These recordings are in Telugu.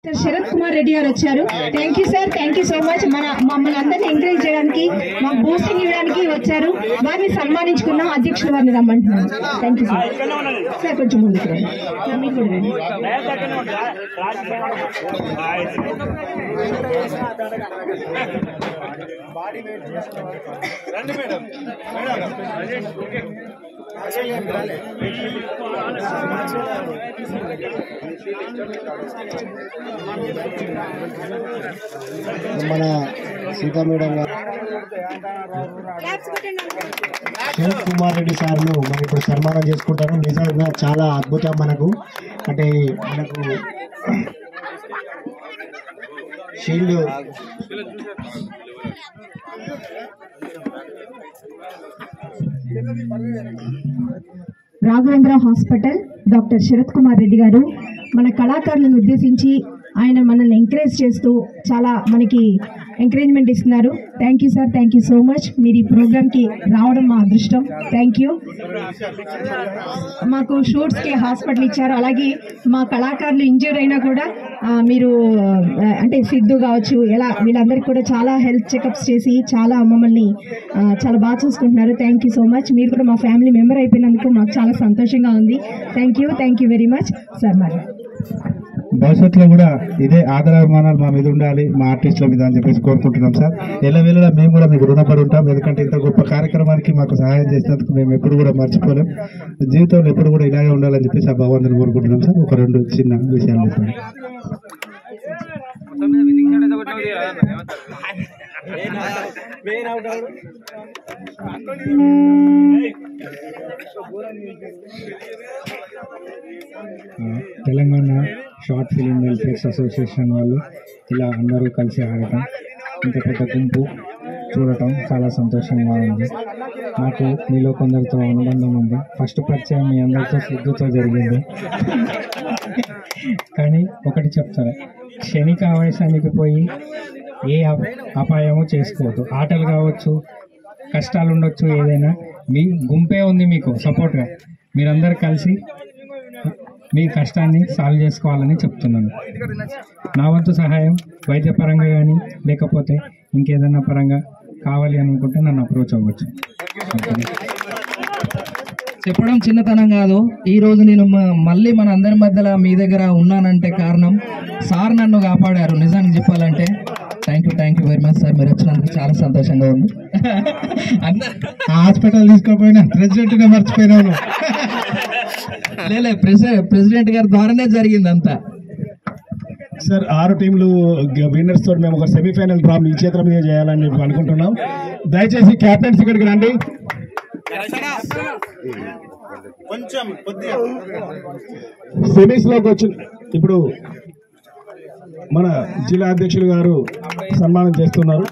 శరత్ కుమార్ రెడ్డి గారు వచ్చారు. Thank you sir, thank you so much. మమ్మల్ని అందరినీ ఎంకరేజ్ చేయడానికి, మాకు బూస్టింగ్ ఇవ్వడానికి వచ్చారు. వారిని సన్మానించుకున్నాం. అధ్యక్షుడు వారిని రమ్మంటున్నాను. Thank you sir. సార్ కొంచెం ముందుకు రండి. మీకు కూడా రండి. మన సీతా మేడం గారు శరత్ కుమార్ రెడ్డి సార్ను మనం ఇప్పుడు సన్మానం చేసుకుంటారు. నిజంగా చాలా అద్భుతం. మనకు అంటే మనకు shield Raghavendra hospital doctor Sharath Kumar Reddy గారు మన కళాకారులను ఉద్దేశించి ఆయన మనల్ని ఎంకరేజ్ చేస్తూ చాలా మనకి ఎంకరేజ్మెంట్ ఇస్తున్నారు. Thank you sir, thank you so much. మీరు ఈ ప్రోగ్రామ్కి రావడం మా అదృష్టం. Thank you. మాకు షూట్స్కి హాస్పిటల్ ఇచ్చారు. అలాగే మా కళాకారులు ఇంజ్యూర్ అయినా కూడా మీరు అంటే సిద్ధు కావచ్చు, ఎలా వీళ్ళందరికీ కూడా చాలా హెల్త్ చెకప్స్ చేసి చాలా మమ్మల్ని చాలా బాగా చూసుకుంటున్నారు. Thank you so much. మీరు కూడా మా ఫ్యామిలీ మెంబర్ అయిపోయినందుకు మాకు చాలా సంతోషంగా ఉంది. Thank you very much sir. మరి భవిష్యత్తులో కూడా ఇదే ఆదరాభిమానాలు మా మీద ఉండాలి, మా ఆర్టిస్టుల మీద అని చెప్పేసి కోరుకుంటున్నాం సార్. ఎల్లవేళలా మేము కూడా మీకు రుణపడి ఉంటాం. ఎందుకంటే ఇంత గొప్ప కార్యక్రమానికి మాకు సహాయం చేసినందుకు మేము ఎప్పుడు కూడా మర్చిపోలేం. జీవితంలో ఎప్పుడు కూడా ఇలాగే ఉండాలని చెప్పేసి ఆ భగవంతుని కోరుకుంటున్నాం సార్. ఒక రెండు చిన్న విషయాలు చెప్పండి. Telangana short film welfares association వాళ్ళు ఇలా అందరూ కలిసి ఆడటం, ఇంత పెద్ద గుంపు చూడటం చాలా సంతోషంగా ఉంది. నాకు మీలో కొందరితో అనుబంధం ఉంది. ఫస్ట్ పరిచయం మీ అందరితో సిద్ధుతో జరిగింది. కానీ ఒకటి చెప్తారా, క్షణిక ఆవేశానికి పోయి ఏ అపాయము చేసుకోవద్దు. ఆటలు కావచ్చు, కష్టాలు ఉండొచ్చు, ఏదైనా మీ గుంపే ఉంది మీకు సపోర్ట్గా. మీరందరూ కలిసి మీ కష్టాన్ని సాల్వ్ చేసుకోవాలని చెప్తున్నాను. నా వంతు సహాయం వైద్యపరంగా కానీ లేకపోతే ఇంకేదైనా పరంగా కావాలి అనుకుంటే నన్ను అప్రోచ్ అవ్వచ్చు. చెప్పడం చిన్నతనం కాదు. ఈరోజు నేను మళ్ళీ మన అందరి మధ్యలో మీ దగ్గర ఉన్నానంటే కారణం సార్ నన్ను కాపాడారు. నిజానికి చెప్పాలంటే thank you very much sir. మీరు వచ్చినందుకు చాలా సంతోషంగా ఉంది. హాస్పిటల్ తీసుకోపోయినా ప్రెసిడెంట్గా మర్చిపోయినాను. లేలే ప్రెసిడెంట్ గారి ద్వారానే జరిగింది అంతా. సార్ 6 టీంలు విన్నర్స్ తోటి మేము ఒక సెమీఫైనల్ డ్రా మీ చేతుల మీద చేయాలని చెప్పి అనుకుంటున్నాం. దయచేసి క్యాప్టెన్స్ ఇక్కడికి రండి. సెమీస్ లోకి వచ్చి ఇప్పుడు మన జిల్లా అధ్యక్షులు గారు సన్మానం చేస్తున్నారు.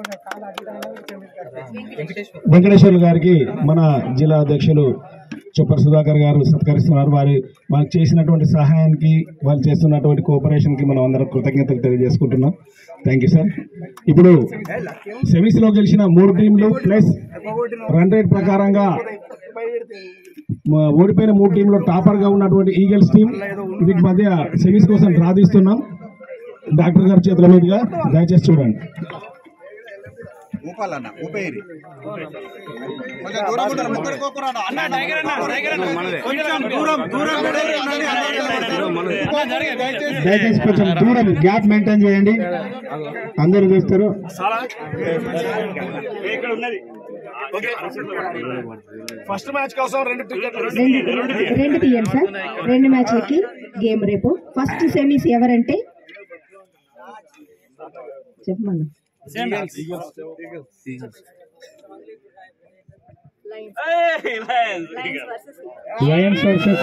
వెంకటేశ్వర్లు గారికి మన జిల్లా అధ్యక్షులు చొప్పర్ సుధాకర్ గారు సత్కరిస్తున్నారు. వారికి చేసినటువంటి సహాయానికి, వాళ్ళు చేస్తున్నటువంటి కోఆపరేషన్కి మనం అందరం కృతజ్ఞతలు తెలియజేసుకుంటున్నాం. Thank you sir. ఇప్పుడు సెమీస్లో గెలిచిన 3 టీంలు ప్లస్ రన్ రేట్ ప్రకారంగా ఓడిపోయిన 3 టీంలో టాపర్గా ఉన్నటువంటి ఈగల్స్ టీం, వీటి మధ్య సెమీస్ కోసం డ్రా తీస్తున్నాం. డాక్టర్ గారి చేతుల మీదుగా దయచేసి చూడండి. దయచేసి కొంచెం దూరం గ్యాప్ మెయింటైన్ చేయండి. అందరూ చూస్తారు. ఫస్ట్ మ్యాచ్ కోసం 2 టికెట్లు తీయండి సార్. 2 మ్యాచ్లకి గేమ్ రేపు. ఫస్ట్ సెమీస్ ఎవరంటే చెప్పమన్నా. Lions versus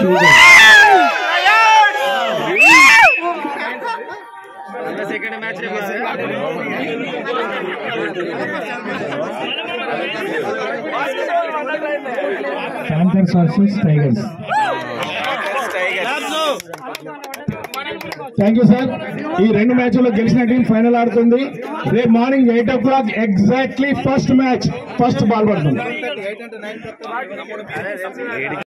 second match panthers versus tigers. Thank you sir. ఈ 2 మ్యాచ్ల్లో గెలిచిన టీం ఫైనల్ ఆడుతుంది. రేపు morning 8 o'clock exactly first match, first ball పడుతుంది.